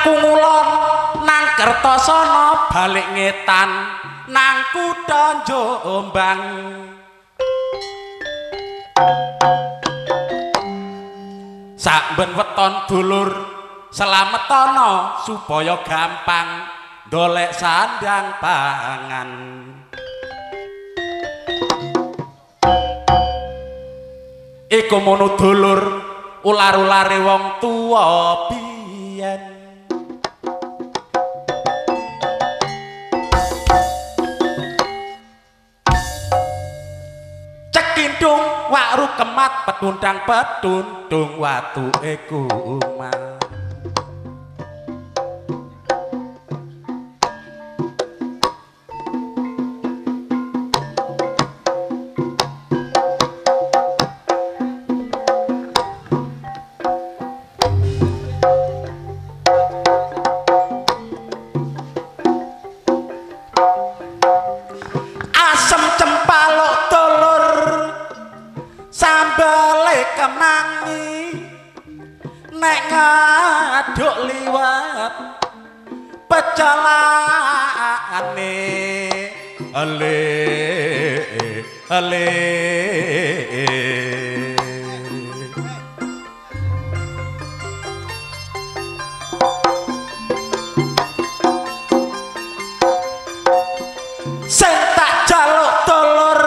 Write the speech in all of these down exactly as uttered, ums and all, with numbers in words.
Kungulon nang Kertosana balik ngetan nang kutha Jombang. Saben weton dulur slametana supaya gampang golek sandang pangan. Iku mono dulur ular-ulare wong tuwa biyen. Cekindung wakru kemat petundang petundung watu ekuman. Ngaduk liwat pecelane ale ale sing tak jaluk dulur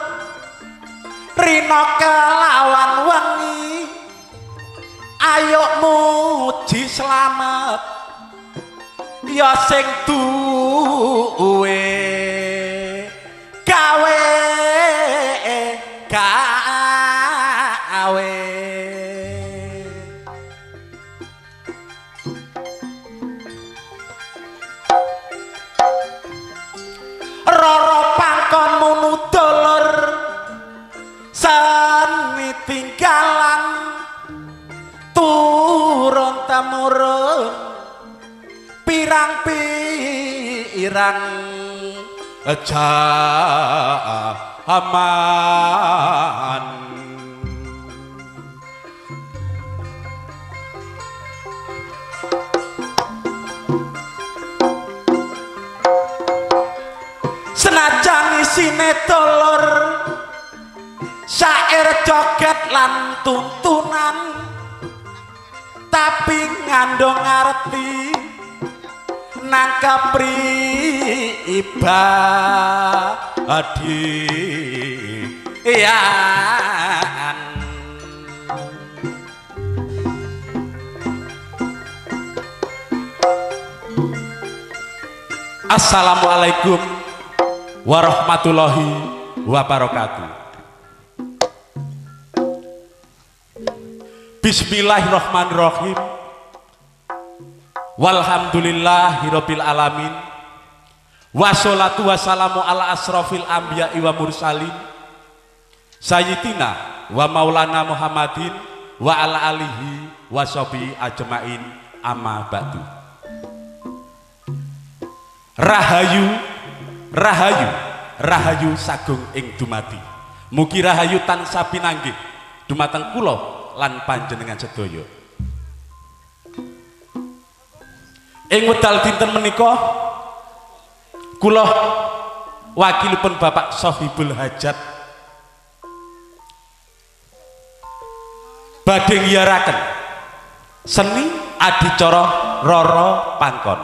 rina kelawan wengi ayo muji slamet ya sing duwe gawe gawe roro pangkonmu nudulur seni tinggalan turun temurun pirang-pirang jaman senajan isine dulur syair joget lan tuntunan tapi ngandung arti nang kepribadian. Assalamualaikum warahmatullahi wabarakatuh. Bismillahirrahmanirrahim. Walhamdulillahirabbil alamin. Wassalatu wassalamu ala asrofil anbiya'i wa mursalin sayyidina wa maulana Muhammadin wa ala alihi wa sahbihi ajmain amma ba'du. Rahayu rahayu rahayu sagung ing dumati. Mugi rahayu tansah pinanggih dumateng kula lan panjenengan sedaya. Ing wedal dinten menika kula wakilipun Bapak Sohibul Hajat badhe ngiyaraken seni adicara Roro Pangkon.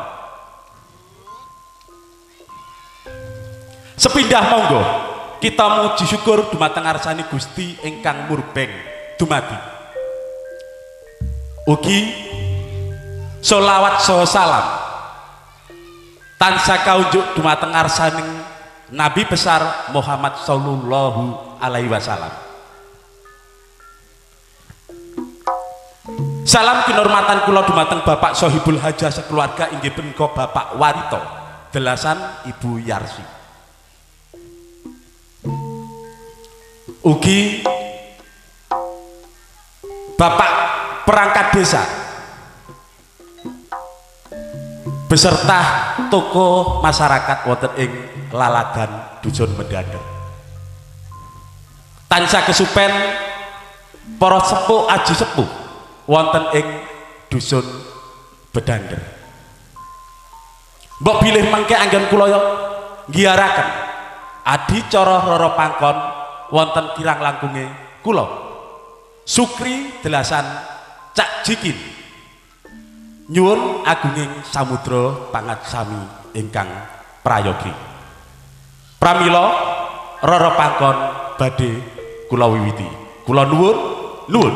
Sepindah monggo kita muji syukur dumateng ngarsani Gusti ingkang murbeng dumadi. Ugi sholawat saha salam tansah kaunjuk dumateng ngarsaning Nabi besar Muhammad sallallahu alaihi wasallam. Salam kinurmatan kula dumateng Bapak Sohibul Hajah sekeluarga inggih punika Bapak Warito delasan Ibu Yarsi. Ugi Bapak perangkat desa beserta tokoh masyarakat wonten ing Lalagan Dusun Mendander. Tansah kesupen para sepuh aji sepuh wonten ing Dusun Bedander. mbok bilih mengke anggen kula nggiyaraken adicara Rara Pangkon wonten kirang langkunge kula Sukri Delasan Cak Jikin nyuwun agunging samudra pangatsami ingkang prayogi pramila Rara Pangkon badhe kula wiwiti kula nuwun nuwun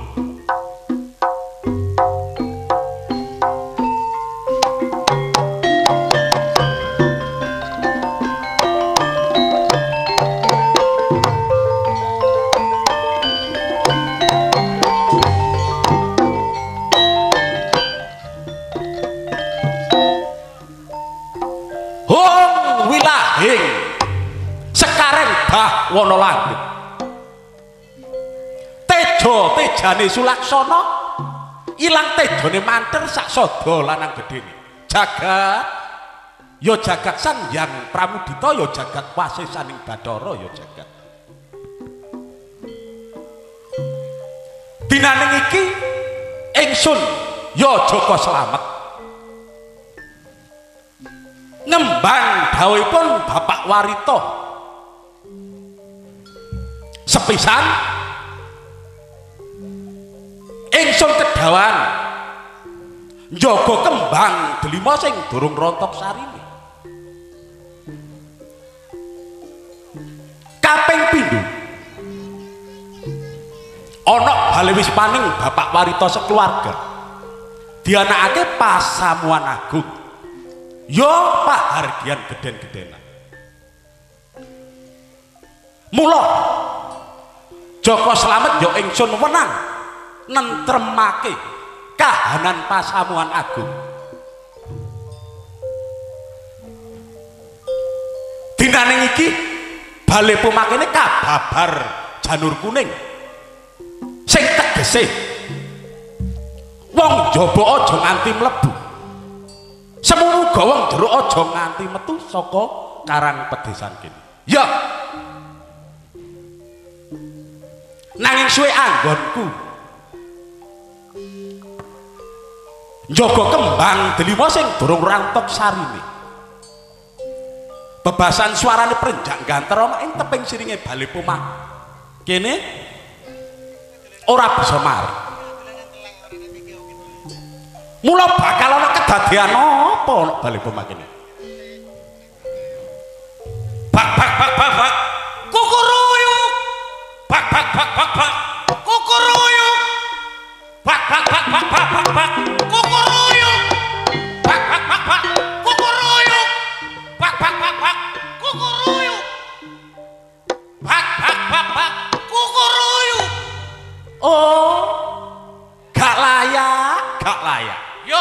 wana langit tejo tejane Sulaksana ilang tejone manter sak sada lanang gedene jagat ya jagat Sanhyang Pramudita ya jagat Wasisaning Bathara ya jagat dinaning iki ingsun ya Joko Slamet ngembang dawuhipun Bapak Warita sepisan ingsun kedawan njaga kembang delima sing durung rontok sarine kaping pindho ana bale wis paning Bapak Warita sekeluarga dianakake pasamuan agung ya pahargyan geden-gedenan mula Joko Slamet ya ingsun wenang nentremake kahanan pasamuan agung dinaning iki bale pemakene kababar janur kuning sing tegese wong jaba aja nganti mlebu semuga wong jero aja nganti metu saka karang pedesan kene ya nanging suwe anggonku njaga kembang delima sing durung rantok sarine bebasan suarane prenjak gantara ing teping siringe bale pomah kene ora bisa mari mula bakal ana kedadean apa ana bale pomah kene bak bak bak bak bak kukuruyuk bak bak bak bak bak kukuruyuk bak bak bak bak bak bak bak kukuruyuk bak bak bak bak kukuruyuk bak bak bak bak kukuruyuk bak bak bak bak kukuruyuk oh gak layak gak layak yo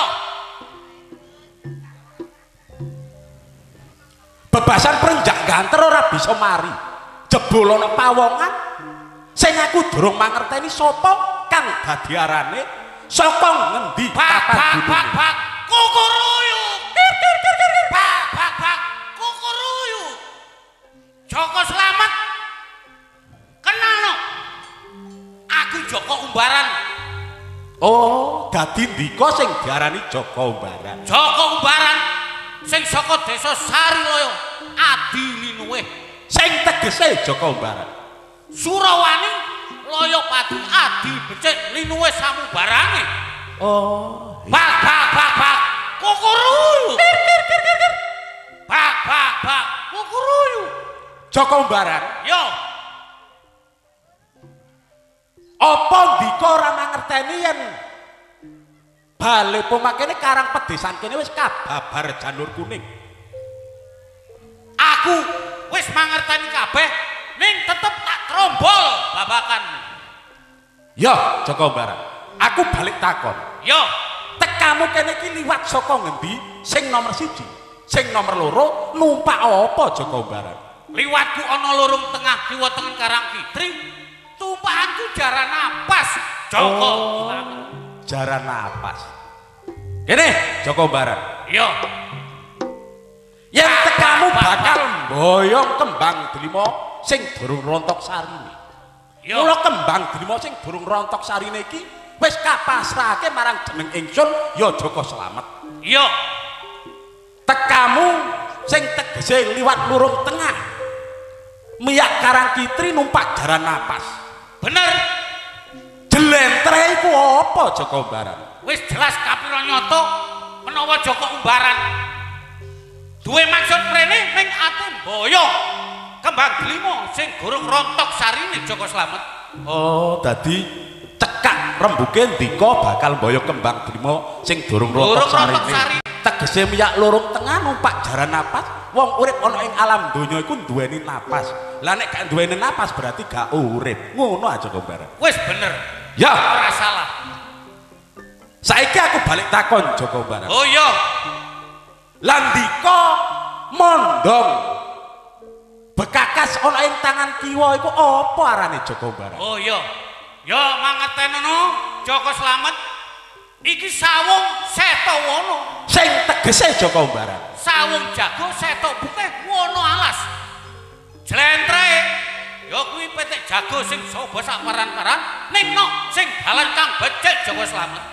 bebasan prenjak ganter ora bisa mari jebul ana pawongan sing aku durung mangerteni sapa kang dadi arane saka ngendi papan bak bak kukuruyuk bak bak bak kukuruyuk Joko Slamet kenal no aku Joko Umbaran oh dadi ndika sing diarani Joko Umbaran Joko Umbaran sing saka desa Sariloyo Adi Linuwih sing tegese Joko Umbaran Surawaning Loyo Pati Adi Becik Linuwih samubarange oh bak bak bak bak kukuruyuk bak bak bak kukuruyuk Joko Umbaran yo apa ndika ora mangerteni yen bale pemakene karang pedesan kene wis kababar janur kuning aku wis mangerteni kabeh ning tetep tak trombol babakan yo Joko Umbaran aku balik takon yo tekamu kene iki liwat saka ngendi sing nomor siji sing nomor loro numpak apa Joko Umbaran liwatku ana lorong tengah kiwa tengen karang kitri tumpakanku jaran napas Joko oh, jaran napas kene Joko Umbaran yo yen tekamu bakal mboyong kembang delima sing durung rontok sarine mula kembang delima sing durung rontok sarine iki wis kapasrahake marang jeneng ingsun ya Joko Slamet iya teka Makamu sing tegese liwat lurung tengah. Miyak Karangkitri numpak jaran napas. Bener. Jlentre iku apa Jaka Umbaran? Wis jelas kapira nyoto menawa Jaka Umbaran duwe maksud mrene ning ati mboyo kembang glimo sing gorong rontok sarine Jaka Slamet. Oh, dadi cekak rembuke ndika bakal mboyo kembang glimo sing durung rontok sarine. Tegese miyak lurung tengah numpak jaran napas. Wong urip ana ing alam donya iku duweni napas. Lah nek gak duweni napas berarti gak urip. Ngono aja Jaka Umbaran. Wis bener. Ya, ora salah. Saiki aku balik takon Jaka Umbaran. Oh iya. Landika mondong bekakas ana ing tangan kiwa iku apa arane Jaka Umbaran? Oh iya. Ya mangertenono Jaka Slamet iki sawung Setawana. Sing tegese Jaka Umbaran. Sawung jago seto bukeh wono alas. Jlentre ya kuwi petik jago sing sobo sak paran-paran ning nok sing dalan kang becik Jaka Slamet.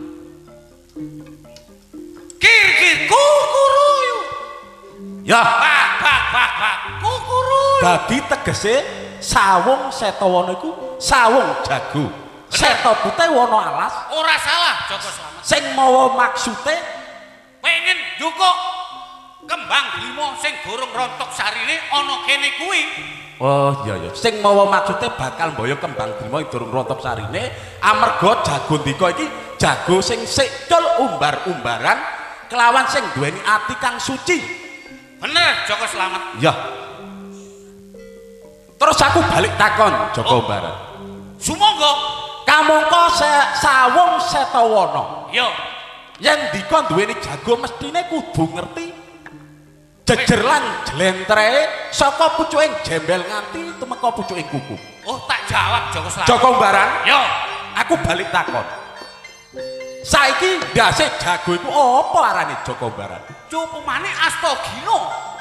Kir-kir kukuruyu. Ya, bak bak bak bak kukuruyu. dadi tegese sawung Setawana iku sawung jago. Seto putih wono alas. Ora salah Jaka Slamet. Sing mawa maksude pengen njukuk kembang glimo sing gorong rontok sarine ana kene kuwi. Oh iya iya, sing mawa maksude bakal mboyo kembang glimo sing durung rontok sarine amarga jago ndika iki jago sing sikcul umbar-umbaran kelawan sing duweni ati kang suci. Bener Jaka Slamet. Ya. Terus aku balik takon Jaka Oh. Umbaran. Sumangga Kamangka se sawung Setawana. ya Yen ndika duweni jago mestine kudu ngerti jejer lan jlentree saka pucuking jembel nganti tumeka pucuking kuku. oh tak jawab Jaka Slamet. Jaka Umbaran, Ya aku balik takon. Saiki ndase jago iku apa arane Jaka Umbaran? cupumane Astagina.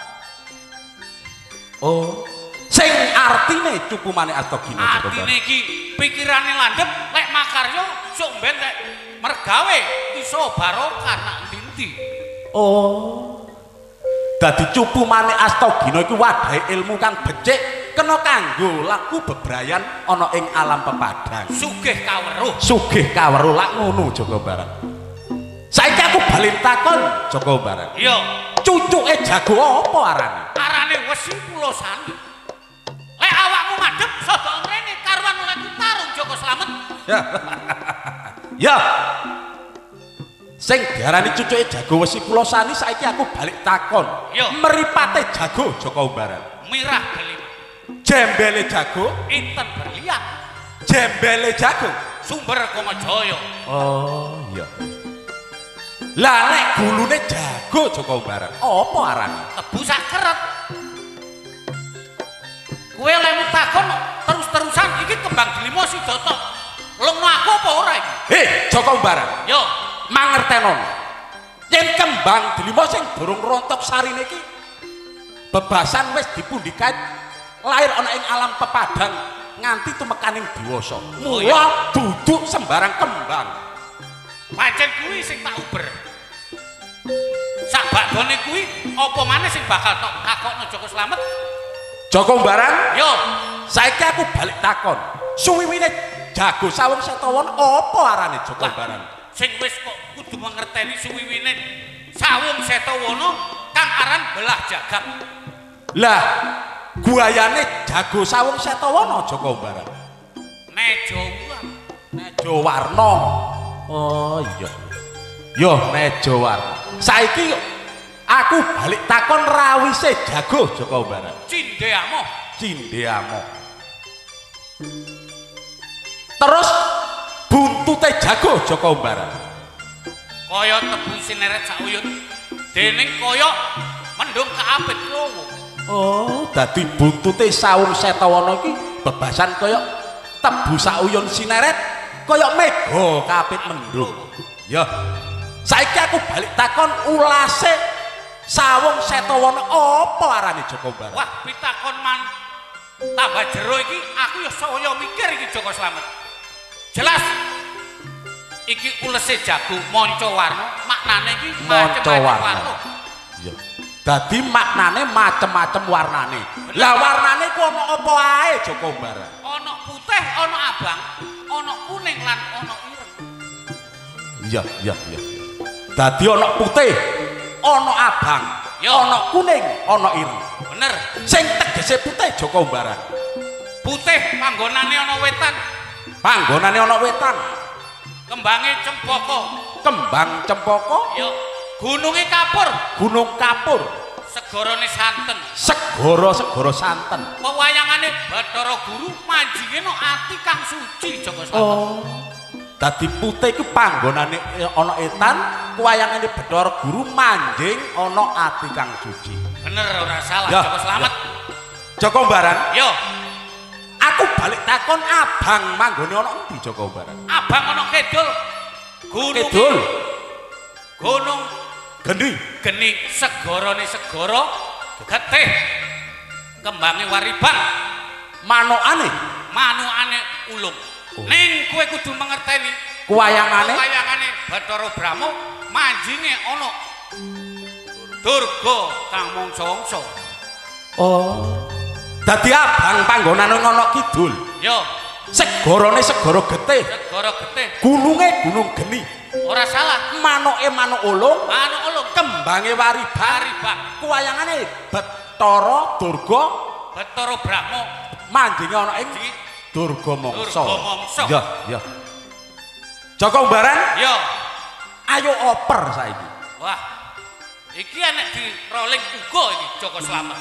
Oh, sing artine cupumane Astagina Jaka Artine Umbaran. iki pikirane landhep lek makarya sok ben lek mergawe iso barokah nak ndi-ndi. Oh. Dadi cupumane Astagina iku wadahe ilmu kang becik kena kanggo laku bebrayan ana ing alam pepadang. Sugih kaweruh. Sugih kaweruh lak ngono Jaka Umbaran. Saiki aku balik takon Jaka Umbaran. Iya, Cucuke jago apa arane? arane Wesi Pulosani. Lek awakmu madhep sada mrene karuan oleh tarung Jaka Slamet. Ya. Ya. Sing diarani cucuke jago Wesi Pulosani saiki aku balik takon. Yo. Mripate jago Jaka Umbaran. Mirah delima. Jembele jago, Inten berlian. jembele jago. Sumber Kamajaya. Oh, iya. Lah nek gulune jago Jaka Umbaran, apa arane? Tebu sak keret. Kowe lemu takon terus-terusan iki kembang glimo Siddhata. Lungno aku apa ora iki? Heh, Jaka Umbaran, Yo, mangertenon. Yen kembang delima sing durung rontok sarine iki bebasan wis dipundhikaet lair ana ing alam pepadang nganti tumekaning diwasa. Oh, Mula duduk sembarang kembang. pancen kuwi sing tak uber. Sak bakdone kuwi apa maneh sing bakal tok takokno Jaka Slamet? Jaka Umbaran, Yo, saiki aku balik takon. Suwiwine jago sawung Setawana apa arane Jaka Umbaran? sing wis kok kudu mangerteni suwiwine sawung Setawana kang aran belah jagat. Lah, guayane jago sawung Setawana Jaka Umbaran. Nejo ulang. Nejo warna. Oh iya. Yo nejo warna. Saiki aku balik takon rawise jago Jaka Umbaran. Cindeamo. Cindeamo. Terus buntute jago Jaka Umbaran. Kaya tebu sineret sauyut. Dening kaya mendung kaapit lowo. Oh, dadi buntute sawung Setawana iki bebasan kaya tebu sauyun sineret kaya mega kapit mendung. Ya. Saiki aku balik takon ulase sawung Setawana apa arane Jaka Umbaran? Wah, pitakon man tambah jero iki aku ya saya mikir iki Jaka Slamet. Jelas iki ulese jago manca warna, maknane iki Manca macem-macem warna. warna. Iya. Dadi maknane macem-macem warnane. Lah warnane ku ana apa ae Joko Umbaran? Ana putih, ana abang, ana kuning lan ana ireng. Iya, iya, iya. Dadi ana putih, ana abang, ana kuning, ana ireng. Bener. Sing tegese putih Joko Umbaran. Putih panggonane ana wetan. Panggonane ana wetan. Kembange cempaka. Kembang cempaka. Yo. Gununge kapur. Gunung kapur. Segorone santen. Segara-segara santen. Pewayangane Bathara Guru manjinge no ati kang suci Joko Slamet. Oh. Dadi putih iku panggonane ana etan, pewayangane Bathara Guru manjing ana ati kang suci. Bener ora salah ya, Joko Slamet. Ya. Joko Umbaran. Yo. Aku balik takon abang manggone ana endi Joko Umbaran? Abang ana kidul. Gunung Kidul. Gunung Geni. Geni segorone segara getih. Kembange waribang. Manukane. Manukane ulung. Oh. Ning kowe kudu mengerteni. Kuwayangane. Kuwayangane Bathara Brahma manjinge ana Durga kang mangsa-mangsa. Oh. Dadi abang panggonane ana kidul. Yo. Segorone segara getih. Segara getih. Gununge gunung geni. Ora salah. Manuke manuk ulung. Manuk ulung. Kembange waribang. Waribang. Kuwayangane Bathara Durga Bathara Brahma manjinge ana ing Durga Mangsa. Durga Mangsa. Ya, ya. Joko Umbaran? Yo. Ayo oper saiki. Wah. Iki enek di rolling uga iki Joko Slamet.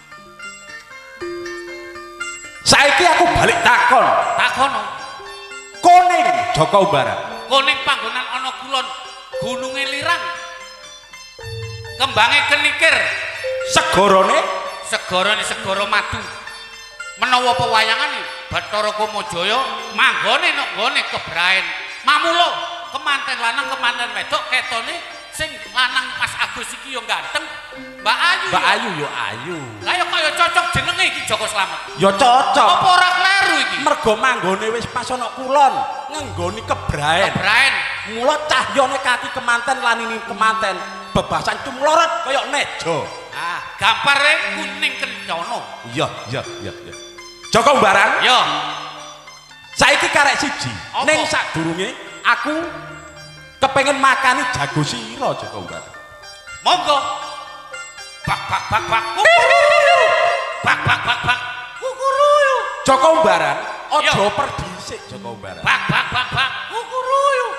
Saiki aku balik takon. Takono. Kuning Joko Umbaran. Kuning panggonan ana kulon gununge lirang. Kembange kenikir. Segorone Segorane segara madu. Menawa pewayangane Bathara Kamajaya manggone nek nggone kebraen. Mamulo kemanten lanang kemanten wedok ketone sing lanang Mas Agus iki yo ganteng. Mbak Ayu. Mbak Ayu yo ayu. Lah yo kaya cocok jenenge iki Joko Slamet. Yo cocok. Apa ora kleru iki? Mergo manggone wis pas ana kulon, ngenggoni kebraen. Kebraen. Mula cahyane kaki kemanten lan ini kemanten bebasan cumlorot kaya nejo. Ah, gampare kuning kencana. Iya, iya, iya, iya. Joko Umbaran? Yo. Saiki karek siji. Apa? Ning sadurunge aku kepengin makani jago sira Joko Umbaran. Monggo. Bak bak bak bak. Bak bak bak bak. Kukuruyu. Joko Umbaran, aja perdhisik Joko Umbaran. Bak bak bak bak. Kukuruyu.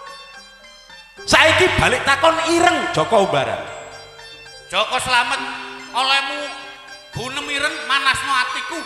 Saiki balik takon ireng Joko Umbaran. Joko Slamet, olehmu gunem ireng manasno atiku.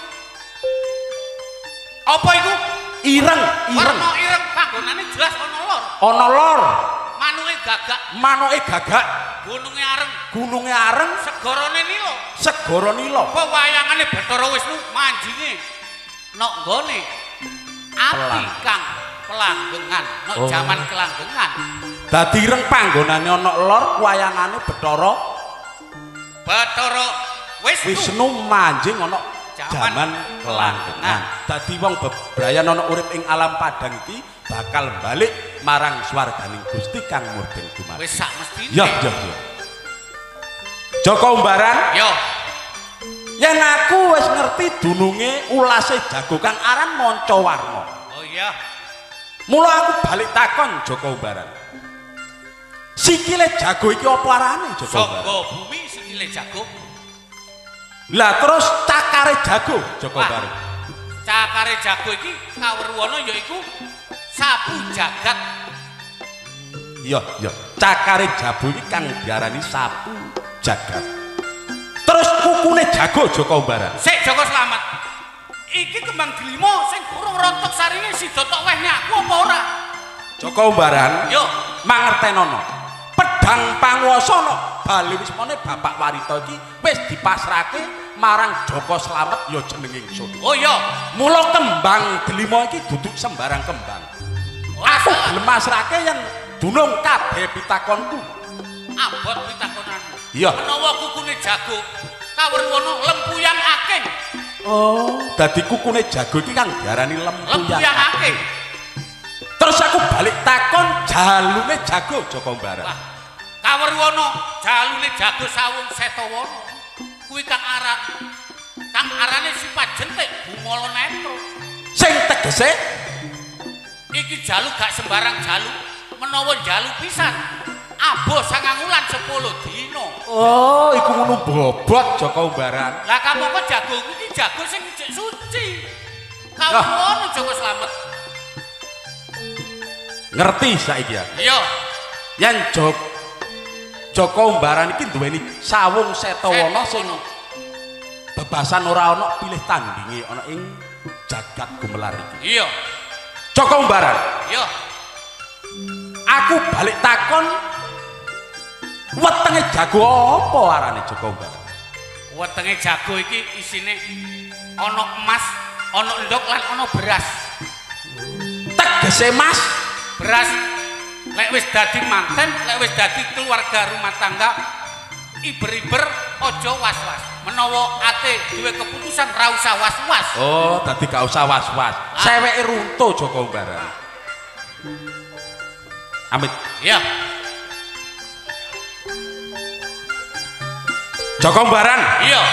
Apa iku? Ireng, ireng. Warna ireng panggonane jelas ana lor. Ana lor. Manuke gagak. Manuke gagak. Gununge areng. Gununge areng. Segorane nila. Segara nila. Pewayangane Bathara Wisnu manjinge nok nggone ati kang pelanggengan, nok Oh. jaman kelanggengan. Dadi ireng panggonane ana lor, wayangane Bathara Bathara Wisnu. Wisnu manjing ana Jaman jaman kelanggengan. Dadi wong bebrayan ana urip ing alam padang iki bakal balik marang swarganing Gusti kang murben dumateng. Wis sak mestine. Ya, ya, ya. Joko Umbaran, Yo. yen aku wis ngerti dununge ulase jago kang aran Mancawarna. Oh iya. Mula aku balik takon Joko Umbaran. Sikile jago iki apa arane Joko Umbaran? Saka bumi sikile jago. Lah terus cakare jago Joko Wah, Umbaran. Cakare jago iki kawruwana yaiku sapu jagat. Iya, iya. Cakare jago iki kang diarani sapu jagat. Terus kukune jago Joko Umbaran. Sik Joko Slamet. Iki kembang delima sing kurung rontok sarine sida tok wehne aku apa ora? Joko Umbaran, Yo, mangertenono. Pedang panguwasa no bali wismane Bapak Warita iki wis dipasrahke marang Joko Slamet ya jeneng ingsun. oh iya. Mula kembang delima iki duduk sembarang kembang. Ora Aku salah. gelem masrahke yen dunung kabeh pitakonku. Abot pitakonanmu. Iya. Menawa kukune jago kawruwana lempuyang akeh. Oh, dadi kukune jago iki kang diarani lempuyang. Lempuyang akeh. Terus aku balik takon jalune jago Joko Umbaran. Wah, Kawerwana jalune jago sawung Setawana kuwi kang aran kang arane sifat jentik Bumala Netra sing tegese iki jalu gak sembarang jalu menawa jalu pisan aboh sangang wulan sepuluh dina. Oh iku ngono bobot Jaka Umbaran. Lah kamangka jago iki jago sing jek suci kawono Joko Slamet ngerti saiki ya iya yen Jok Jaka Umbaran iki duweni sawung Setawana sing bebasan ora ana pilih tandinge ana ing jagat gumelar iki iya Jaka Umbaran iya aku balik takon wetenge jago apa arane Jaka Umbaran wetenge jago iki isine ana emas ana endhog lan ana beras tegese Mas beras lek wis dadi manten lek wis dadi keluarga rumah tangga iber-iber aja was-was menawa ate duwe keputusan ra usah was-was oh dadi gak usah was-was ah. Seweke runtuh Jaka Umbaran amit iya Jaka Umbaran iya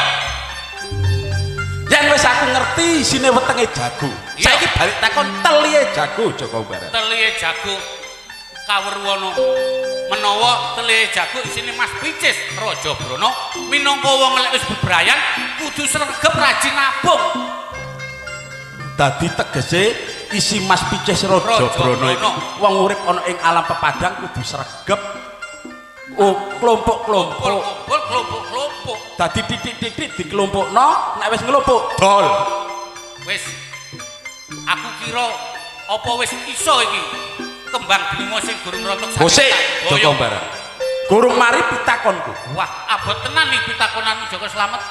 yen wis aku ngerti isine wetenge jago saiki balik takon telihe jago Jaka Umbaran telihe jago Kawerwana menawa telihe jago isine Mas Picis Raja Brana minangka wong lek wis bebrayan kudu sregep rajin nabung dadi tegese isi Mas Picis Raja Brana iki wong urip ana ing alam pepadang kudu sregep oh kelompok-kelompok kumpul kelompok-kelompok dadi titik-titik dikelompokno nek wis ngelompok dol wis aku kira apa wis iso iki kembang delima sing durung rontok Bosik Jaka Umbaran gurung mari pitakonku wah abot tenan nih pitakonanmu Jaka Slamet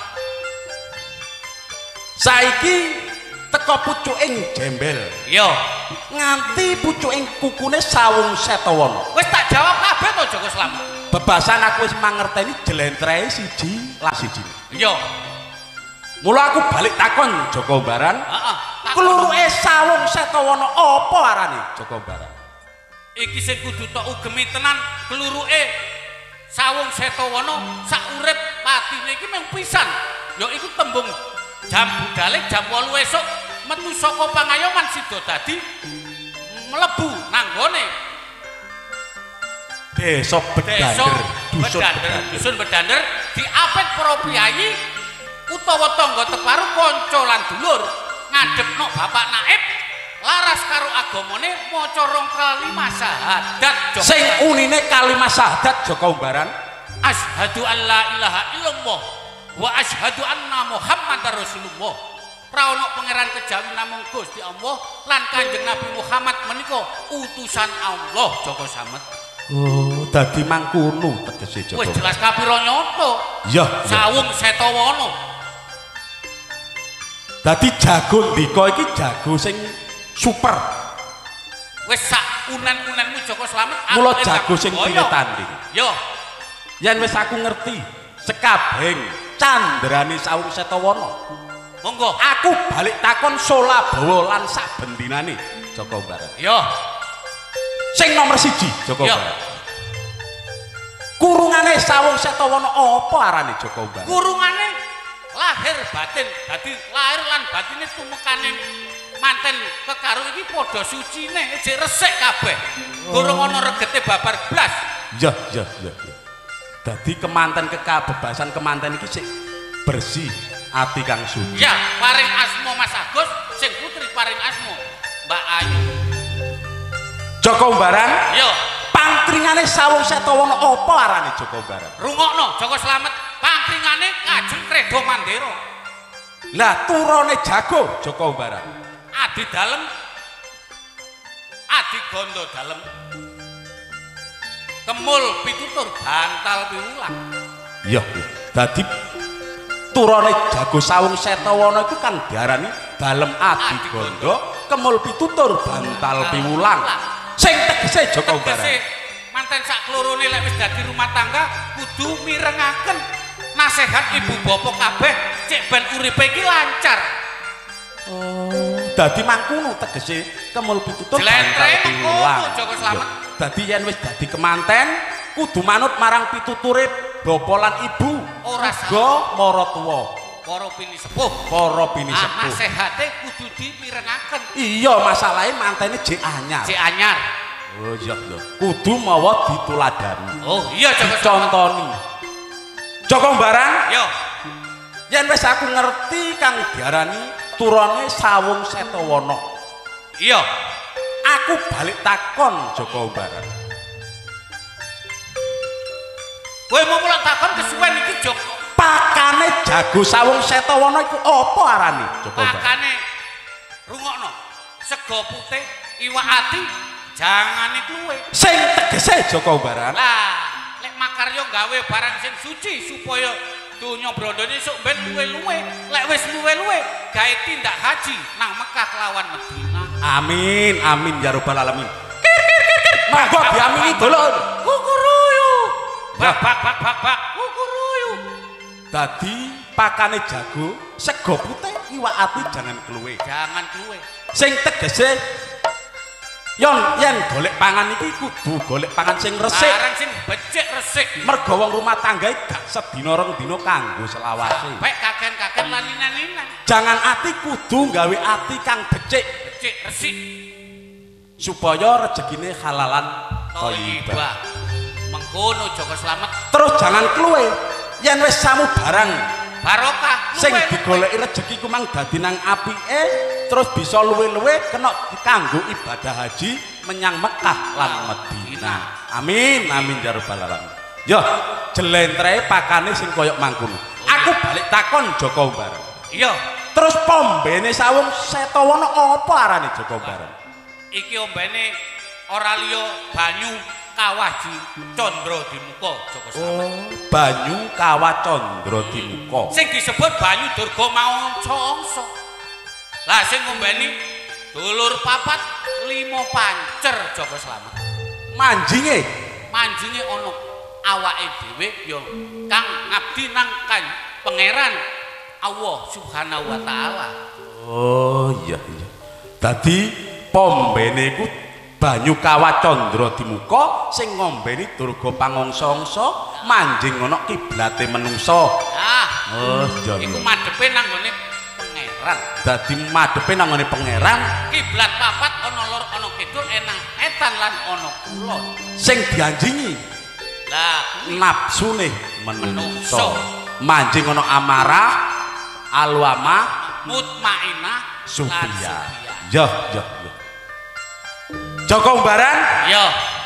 saiki teko pucuking jembel iya nganti pucuking kukune sawung Setawana wis tak jawab kabeh to Jaka Slamet bebasan aku wis mangerteni jelentrehe siji lah siji iya mula aku balik takon Jaka Umbaran heeh kluruke sawung Setawana apa arane Jaka Umbaran iki sing kudu tok ugemi tenan kluruke sawung Setawana sak urip patine iki mung pisan ya iku tembung jam budale jam wolu esuk metu saka pangayoman sida dadi mlebu nanggone desa Bedander dusun Bedander dusun Bedander diapit para priyayi utawa tangga teparu kanca lan dulur ngadepno Bapak Naib laras karo agamane maca rong kalimat syahadat sing unine kalimat syahadat Jaka Umbaran asyhadu an la ilaha illallah wa asyhadu anna Muhammadar Rasulullah ra ono pangeran kejawi namung Gusti Allah lan Kanjeng Nabi Muhammad menika utusan Allah Jaka Slamet oh dadi mangkono tegese Jaka wis jelas kapira nyoto iya sawung Setawana dadi jago ndika iki jago sing super wis sak unen-unenmu Jaka Slamet mula jago sing pilih tanding yo yen wis aku ngerti sekabeng candrane sawung Setawana monggo aku balik takon Solabawa lan saben dinane Jaka Umbaran yo sing nomor siji Jaka Umbaran kurungane sawung Setawana apa arane Jaka Umbaran kurungane lahir batin dadi lahir lan batine tumekane manten kekaro iki padha sucine jek resik kabeh durung ana regete babar blas iya iya iya dadi kemanten kekabebasan kemanten iki sik bersih ati kang suci ya paring asma Mas Agus sing putri paring asma Mbak Ayu Jaka Umbaran yo pangkringane sawung Setawana apa arane Jaka Umbaran rungokno Jaka Slamet pangkringane kajeng Kredo Mandera lah turone jago Jaka Umbaran adi dalem adi gondo dalem kemul pitutur bantal piwulang iya dadi turone jago sawung Setawana iku kan diarani dalem adi gondo kemul pitutur bantal piwulang sing tegese Jaka Umbaran manten sak klorone lek wis dadi rumah tangga kudu mirengaken nasihat ibu bapak kabeh cek ben uripe iki lancar oh dadi mangkono tegese kemul pitutur bantal piwulang Jaka Slamet dadi yen wis dadi kemanten kudu manut marang pituture bapa lan ibu. Ora salah maratuwa. Para bini sepuh, para bini ah, sepuh. Nasehate kudu dipirengaken. Iya, masalahe mantene jek anyar. Jek anyar. Oh iya lho. Kudu mawa dituladani. Oh iya Joko contoni. Joko Mbarang? Yo. Yen wis aku ngerti kang diarani turane Sawung Setawana. Iya. Aku balik takon Joko Mbarang. Kowe mau mulak takon kesuwen iki Joko. Pakane jago Sawung Setawana iku apa arane Joko Mbarang? Pakane rungokno. Sego putih, iwak ati, jangane kluwe. Sing tegese Joko Mbarang. Lah, lek makarya gawe barang sing suci supaya donya brandane sok ben luwe-luwe. Lek wis luwe-luwe, gawe tindak haji nang Mekah kelawan Madinah. Amin, amin ya rabbal alamin. Kir kir kir kir. Monggo diamini dolon. Kukuruyu. Bak bak bak bak bak. Kukuruyu. Dadi pakane jago, sego putih, iwak ati jangan kluwe. Jangan kluwe. Sing tegese yon yen golek pangan iki kudu golek pangan sing resik. Barang sing becik resik. Mergo wong rumah tangga gak sedina rong dina kanggo selawase. Pek kaken-kaken lalinan-linan. Jangan ati kudu gawe ati kang becik, becik resik supaya rezekine halalan thayyibah. Mengkono Joko Slamet. Terus jangan kluwe. Yen wis samu barang barokah sing digoleki rezeki ku mang dadi nang apike terus bisa luwe-luwe kena kanggo ibadah haji menyang Mekah lan Madinah. Amin amin ya rabbal alamin. Yo jlentreh pakane sing koyok mangkono. Aku balik takon Joko Mbarang. Iya. Terus pombene Sawung Setawana apa arane Joko Mbarang? Iki ombene ora liya banyu Kawah Condro Dimuka Joko Slamet. Oh, banyu Kawah Condro Dimuka. Sing disebut banyu Durga Mangsa. Lah sing ngombeni dulur papat lima pancer Joko Slamet. Manjinge, manjinge ana awake dhewe ya kang ngabdi nang kan pangeran Allah Subhanahu wa taala. Oh iya iya. Dadi pombene iku banyu Kawah Condro Dimuka sing ngombeni Durga Pangongsa-ongsa manjing ana kiblate menungsa. Ah, oh iya. Iku madhepe nang ngene pangeran. Dadi madhepe nang ngene pangeran. Kiblat papat ana lor ana kidul enang etan lan ana kulon. Sing dianjingi lah nafsune menungsa. Manjing ana amarah, alwama, mutmainah, subya. Yo yo yo. Joko Mbarang? Iya.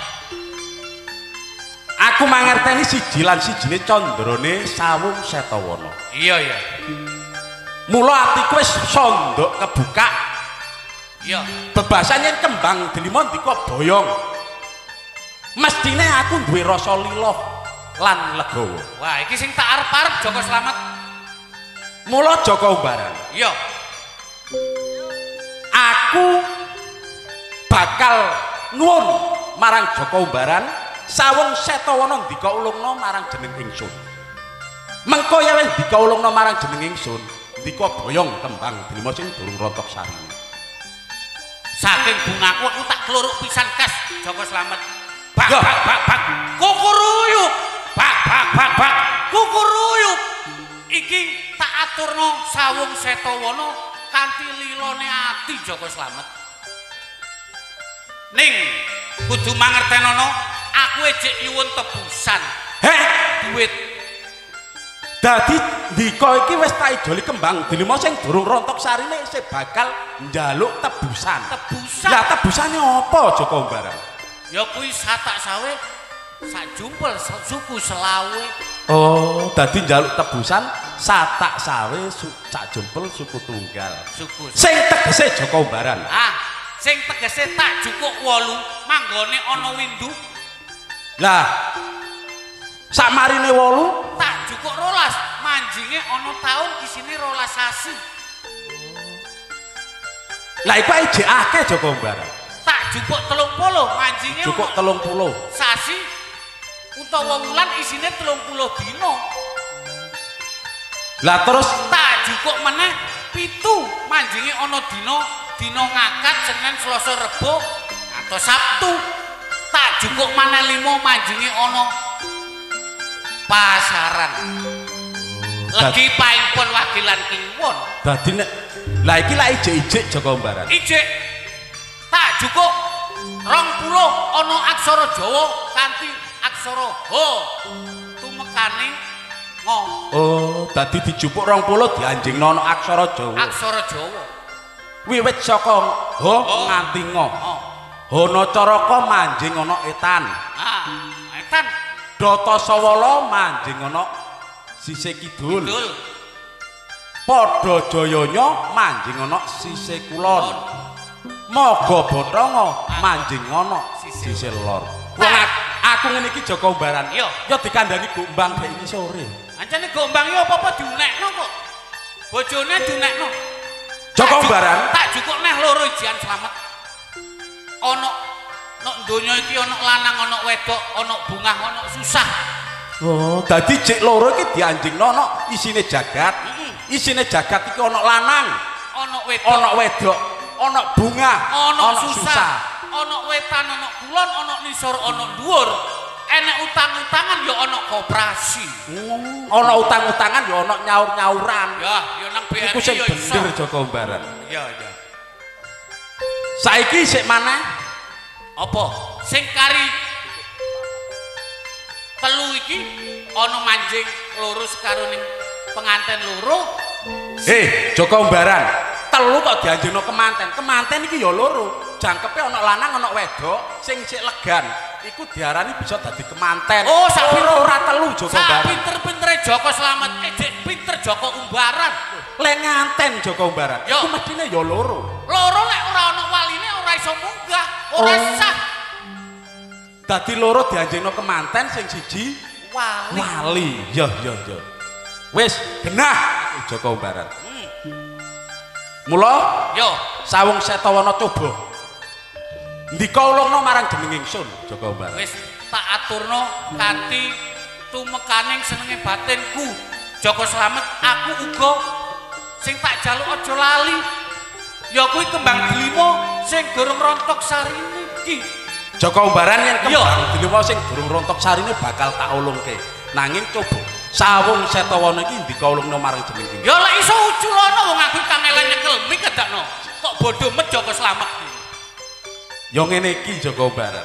Aku mangerteni siji lan sijine candrane Sawung Setawana. Iya iya. Mula atiku wis sondok kebuka. Iya. Bebasan yen kembang delima ndika boyong. Mestine aku duwe rasa lila lan legawa. Wah, iki sing tak arep-arep Joko Slamet. Mula Joko Mbarang. Iya. Aku bakal nuwun marang Joko Mbarang Sawung Setawana dikaulungna marang jeneng ingsun. Mengko yen wis dikaulungna marang jeneng ingsun, ndika boyong kembang delima sing durung rontok sari. Saking bungaku aku tak kluruk pisan kas Joko Slamet. Bak bak bak bak kukuruyuk. Bak bak bak bak kukuruyuk. Iki tak aturno Sawung Setawana kanthi lilane ati Joko Slamet. Ning kudu mangertenono aku ejek nyuwun tebusan. Heh, duit. Dadi ndika iki wis tak idoli kembang delima sing durung rontok sarine isih bakal njaluk tebusan. Tebusan. Lah tebusane apa Joko Mbarang? Ya kuwi satak sawe sak jumpel suku selawe. Oh, dadi njaluk tebusan satak sawe sak jumpel suku tunggal. Suku. Sing tegese Joko Mbarang. Ah, sing tegese tak jukuk wolu manggone ana windu. Lah samarine wolu tak jukuk rolas manjinge ana taun isine rolas sasi. Lah iku ae jek akeh Joko Mbarang. Tak jukuk telung puluh manjinge jukuk telung puluh sasi utawa wulan isine telung puluh dina. Lah terus tak jukuk meneh pitu manjinge ana dina dina ngakat Senin Selasa Rebo atau Sabtu. Tak jukuk maneh limo manjinge ana pasaran. Legi paipun wakilan kliwon. Dadi nek lah iki lak ijik-ijik Joko Umbaran. Ijik tak cukup rong puluh ana aksara Jawa kanthi aksara H tumekane ngo. Oh, dadi dijupuk rong puluh dianjingno ana aksara Jawa. Aksara Jawa. Wiwit saka H nganti ngo. Hono Caraka manjing ana etan. Ah, etan. Data Sawala manjing ana sisih kidul. Kidul. Padha Jayanya manjing ana sisih kulon. Maga Bathara manjing ana sisih lor. Wong aku ngene iki Joko Umbaran. Yo, yo dikandani gombang dek iki sore. Ancene gombang yo apa-apa diunekno kok. Bojone diunekno. Joko Umbaran tak jukuk neh loro ijian slamet. Ana nek donya iki ana lanang ana wedok, ana bungah ana susah. Oh, dadi jek loro iki dianjingno ana isine jagat. Mm-hmm. Isine jagat iki ana lanang, ana wedok, ana wedok, ana bungah, ana susah. susah. Ana wetan, ana kulon, ana nisor, ana dhuwur. Enek utang-utangan ya ana koperasi. Hmm, ana utang-utangan ya ana nyaur-nyauran. Ya, ya nang B R I iku sing ya bener Joko Umbaran. Iya, iya. Saiki sik maneh apa? Sing kari telu iki ana manjing loro karo ning penganten loro. Eh, Joko Umbaran, telu kok dianjingno kemanten. Kemanten iki ya loro. Jangkepe ana lanang ana wedok sing sik legan. Iku diarani bisa dadi kemanten. Oh, sak ora telu Joko Umbaran. Sak pinter-pintere Joko Slamet, ejek pinter Joko Umbaran. Lek nganten Joko Umbaran, iku mestine ya loro. Loro lek ora ana waline ora iso munggah, ora oh. sah. Dadi loro dianjingno kemanten sing siji wali. Wali. Yo yo yo. Wis genah Joko Umbaran. Hmm. Mula yo sawung Setawana coba ndika ulungna marang jeneng ingsun Joko Umbaran. Wis tak aturno kanthi tumekaning senenge batinku Joko Slamet, aku uga sing tak jaluk aja lali ya kuwi kembang delima sing gorong rontok sarine iki. Joko Umbaran yen kembang delima sing gorong rontok sarine bakal tak ulungke. Nanging coba sawung Setawana iki ndika ulungna marang jeneng ingsun. Ya lek iso uculana wong aku kangelan nyekel mik kedakno. Kok bodho met Joko Slamet iki. Yo ngene iki Joko Umbaran.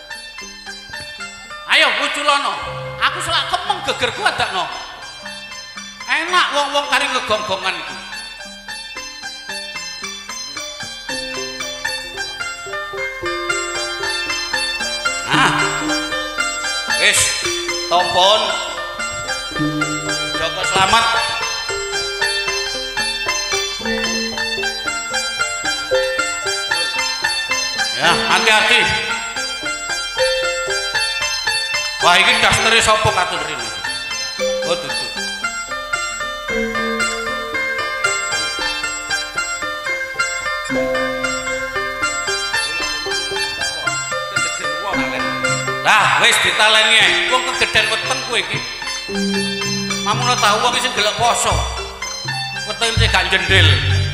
Ayo uculana. Aku selak kemeng gegerku adakno. Enak wong-wong kari ngegonggongan iku. Ah. Wis tompon Joko Slamet. Ya, hati-hati. Wah, ini dastere sapa katun rene. Oh, tutu. Lah, wis ditaleni ae. Wong kegeden weteng kowe iki. Mamono tahu wong sing gelek poso. Weteng sing gak jendel.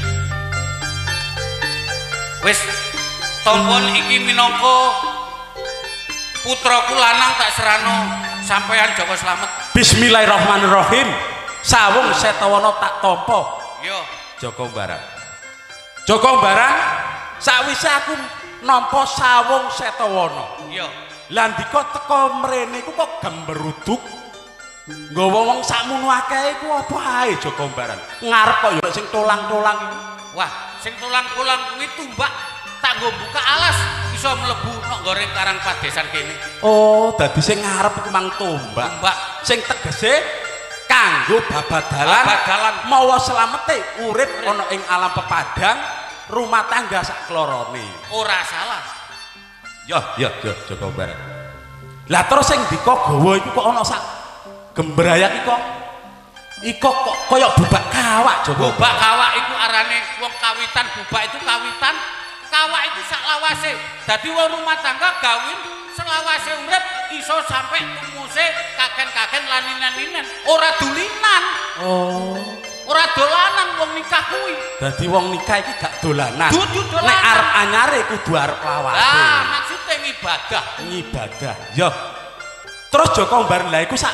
Wis tompon iki minangka putraku lanang tak serano sampean Joko Slamet. Bismillahirrahmanirrahim. Sawung Setawana tak tampa. Yo, Joko Umbaran. Joko Umbaran, sakwise aku nampa sawung Setawana. yo. Lah ndika teka mrene iku kok gemberuduk. Nggawa wong sakmono akeh iku apa ae Joko Umbaran. Ngarep kok ya sing tolang-tolang iku. Wah, sing tolang-tolang kuwi tumbak tak nggo buka alas iso mlebu nok goreng karang padesan kene. Oh, dadi sing ngarep iku mang tombak. Tombak Sing tegese kanggo babadalan babadalan mawa slamete urip ana ing alam pepadang, rumah tangga sak klorone. ora salah. Yo, yo, yo, Joko Umbaran. Lah terus sing ndika gawa iku kok ana sak gembrayak iki kok. Iko kok kaya bubak kawak Joko. Bubak kawak iku arane wong kawitan bubak itu kawitan. Kawak itu sak lawase. Dadi wong rumah tangga gawin selawase urip iso sampe tumuse kaken-kaken laninan-linen. Ora dulinan. Oh. Ora dolanan wong nikah kuwi. Dadi wong nikah iki gak dolanan. Dudu dolanan. Nek arep anyare kudu arep lawase. Lah, maksude ngibadah. Ngibadah. Yo. Terus Joko Umbaran lha iku sak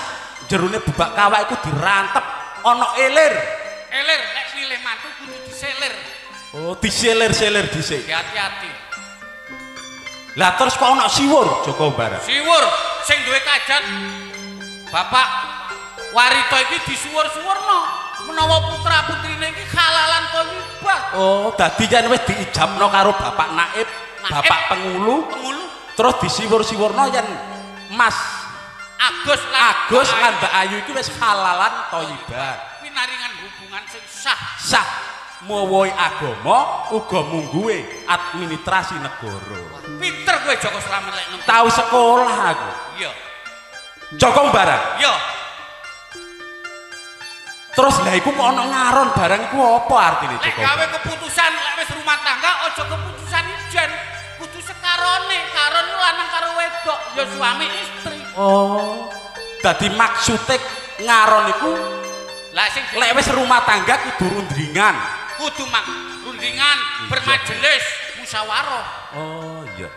jerone bubak kawak iku dirantep ana elir. Elir nek milih mantu kudu diselir. Oh, diselir-selir dhisik. Hati-hati. Lah terus kok ana siwur Joko Barat. Siwur sing duwe kajat Bapak Warito iki disuwur-suwurno menawa putra-putrine iki halalan thayyibah. Oh, dadi yen wis diijabno karo Bapak Naib, Bapak Pengulu, Pengulu terus disiwur-siwurno yen Mas Agus lan Agus lan Mbak Ayu iki wis halalan thayyibah. pinaringan hubungan sing sah. Sah mawa agama uga mungguhe administrasi negara. Pinter kowe Joko Slamet lek nemu. Tahu sekolah aku. Iya. Joko Barat. Iya. Terus lah iku kok ana ngaron barang iku apa artine Lek Joko? gawe keputusan lek wis rumah tangga aja keputusan ijen. Kudu sekarone, karon lanang karo wedok, ya suami istri. Oh. Dadi maksude ngaron iku Lah sing lek wis rumah tangga kudu rundingan. kudu mak rundingan, bermajelis, musyawarah. Oh iya.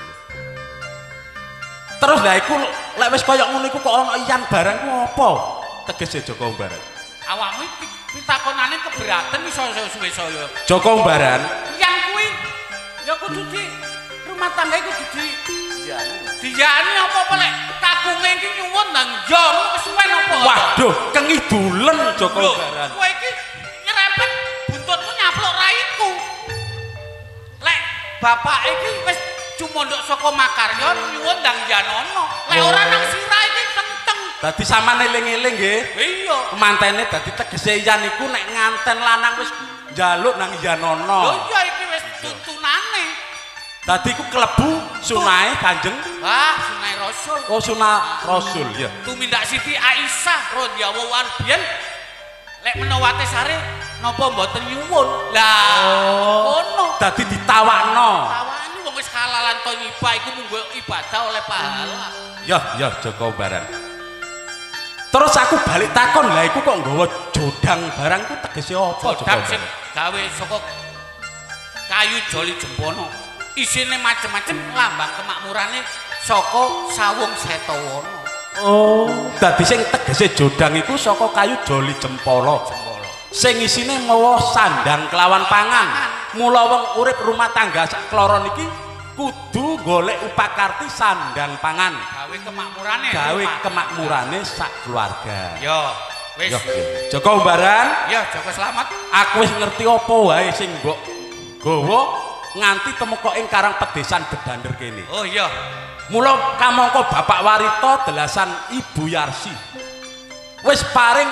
Terus lah iku lek wis kaya ngono iku kok ana iyan barang ku apa? Tegese Joko Barat. Awakmu iki pitakonane keberatan iso suwe saya. Joko Barat. Yang kuwi ya kudu di rumah tangga iku kudu di diyani apa-apa lek kagunge iki nyuwun nang yo kesuwen apa? Waduh, kengidulen Joko Barat. Kowe iki nyerempet buntutmu nyaplok raiku. Lek bapak iki wis cumondok saka makarya nyuwun ndang janono. Lek ora nang sirah iki kenteng. Dadi sampean eling-eling nggih. Iya. Mantene dadi tegese iyan iku nek nganten lanang wis njaluk nang Yanono. Lho iya iki wis tuntunane. Dadi iku klebu sunahe Kanjeng. Wah, sunai Rasul. Oh, sunah Rasul ya. Tumindak Siti Aisyah radhiyallahu anha lek menawa tesare napa mboten nyuwun. Lah, ngono. Dadi ditawakno. Tawani wong wis halalan thayyibah iku munggo ibadah oleh pahala. Ya, ya Joko Barat. Terus aku balik takon, lah iku kok nggawa jodang barang ku tegese apa Joko Jodang sing Barat? gawe saka kayu joli jempono. Isine macem-macem lambang kemakmurane saka sawung Setawana. Oh, dadi sing tegese jodang iku saka kayu joli jempolo. Jempolo. Sing isine mawa sandang kelawan pangan. Mula wong urip rumah tangga sak kloron iki kudu golek upakarti sandang pangan. Gawe kemakmurane. Gawe kemakmurane sak keluarga. Yo, wis. Yo, Joko Barat, Ya, Joko Slamet. aku wis ngerti apa wae sing mbok gawa nganti temeka ing Karang Pedesan Bedander kene. Oh iya. Mula kamangka Bapak Warito delasan Ibu Yarsi wis paring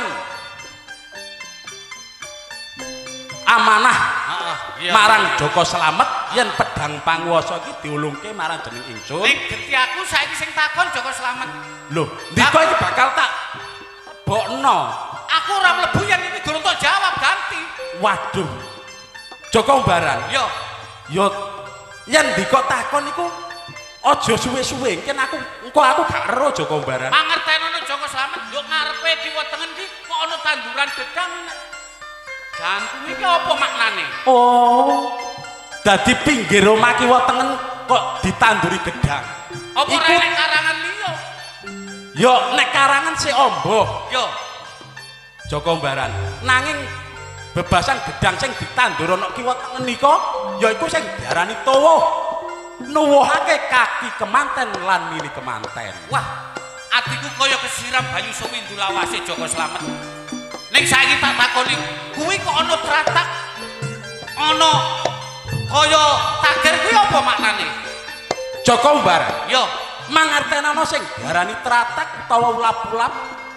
amanah Heeh, iya. marang Joko Slamet yen pedang panguwasa iki diulungke marang jeneng ingsun. Ning genti aku saiki sing takon Joko Slamet. Lho, ndika iki bakal tak bokno. Aku ora mlebu yen iki durung tok jawab ganti. Waduh. Joko Barat. Yo, Yo yen ndika takon iku aja suwe-suwe, ken aku engko aku gak ero Joko Barat. mangertenono Joko Slamet yo ngarepe kiwa tengen iki kok ana tanduran gedang. Jantung iki apa maknane? Oh. Dadi pinggir omah kiwa tengen kok ditanduri gedang. Apa Iku ora nek karangan liya? yo nek karangan si ombo Yo, Joko Barat. Nanging bebasan gedang sing ditandur ana kiwa tengen nika yaiku sing diarani tuwuh. Nuwuhake kaki kemanten lan mili kemanten. wah, atiku kaya kesiram banyu sewindu lawase Joko Slamet. Ning saiki tak takoni, kuwi kok ana tratak ana kaya tager kuwi apa maknane? Joko Barat. Yo, Mangertenono sing diarani tratak utawa ulap-ulap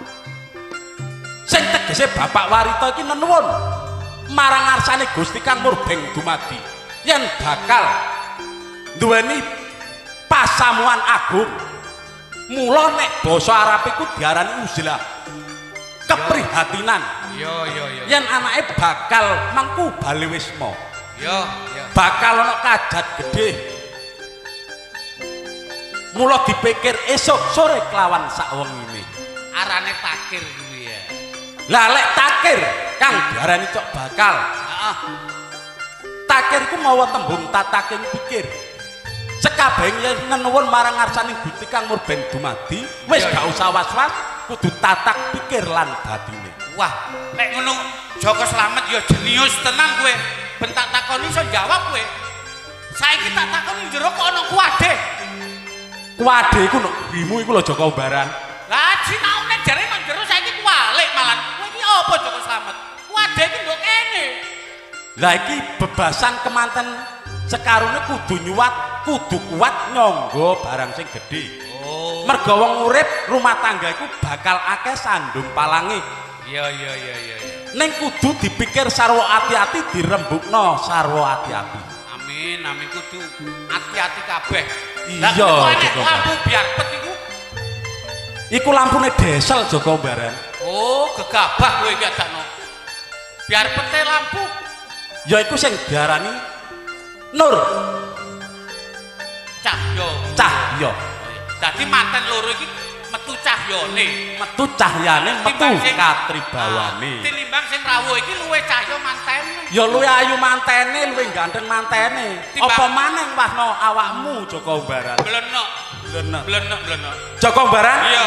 sing tegese Bapak Warito iki nenuwun marang ngarsane Gusti Kang Murbeng dumadi yen bakal duweni pasamuan agung. Mula nek basa Arab iku diarani uzlah, keprihatinan yo yo yo. yen anake bakal mangku bali wisma, Yo, yo. bakal ana kajat gedhe. Mula dipikir esuk sore kelawan sakwengine. Arane takir kuwi ya. Lah lek takir kang diarani cok bakal. Heeh. Takir ku mawa tembung tataking pikir. Sekabehing yen nenuwun marang ngarsaning Gusti Kang Murbeng dumadi, wis Iya, gak iya. usah was-was, kudu tatak pikir lan batine. Wah, nek ngono Joko Slamet ya jenius tenan kowe. Ben tak takoni iso jawab kowe. Saiki tak takoni njero kok ana kuwade. Kuwade iku nek grimu iku lho Joko Umbaran. Lah sinaune jare nang jero saiki kuwalik malan. Kowe iki apa Joko Slamet? Kuwade iki nduk kene. Lah iki bebasan kemanten sekarune kudu nyuwat, kudu kuat nyangga barang sing gedhe. Oh. Merga wong urip rumah tangga iku bakal akeh sandung palange. Iya iya iya iya. Ning kudu dipikir sarwa ati-ati dirembukno sarwa ati-ati. Amin, amin kudu ati-ati kabeh. Iya, Joko. Lampu biar pet iku. Iku lampune desel Joko Umbaran. Oh, gegabah kowe iki adakno. Biar pete lampu. Ya iku sing diarani nur. Cahya. Cahya. Dadi manten loro iki metu cahyane, metu cahyane, metu katribawane. Tinimbang sing rawuh iki luwih cahya mantene. Ya luwih ayu mantene, luwih ganteng mantene. Apa maneh wahno awakmu Joko Umbaran? Blenok. Blenok. Blenok, blenok. Joko Umbaran? Iya.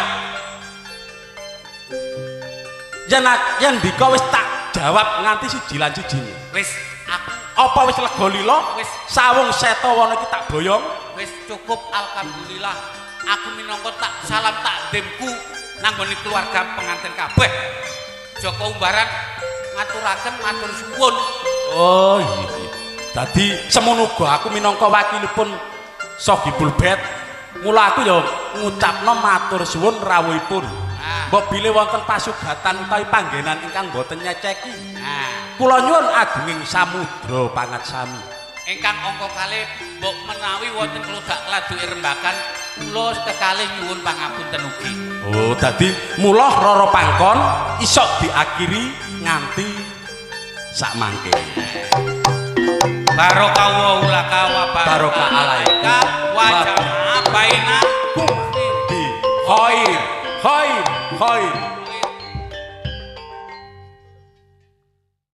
Yen yen dika wis tak jawab nganti siji lan sijine. Wis aku apa wis lega lila? Wis sawung setawana iki tak boyong. Wis cukup alhamdulillah. Aku minangka tak salam takdimku nanggone keluarga pengantin kabeh. Joko Umbaran ngaturaken matur suwun. Oh iya. Dadi semono uga aku minangka wakilipun Sohibul Bait. Mula aku ya ngucapno matur suwun rawuhipun. Mbok bilih wonten pasugatan utawi panggenan ingkang boten nyeceki. Nah, kula nyuwun agunging samudra pangat sami. Ingkang angka kalih mbok menawi wonten keludak kladuke rembakan kula kekalih nyuwun pangapunten ugi. Oh, dadi mula Rara Pangkon iso diakhiri nganti sak mangke. Barokah wa ulaka wa barokah alaika wa jama'a baina di khair khair khair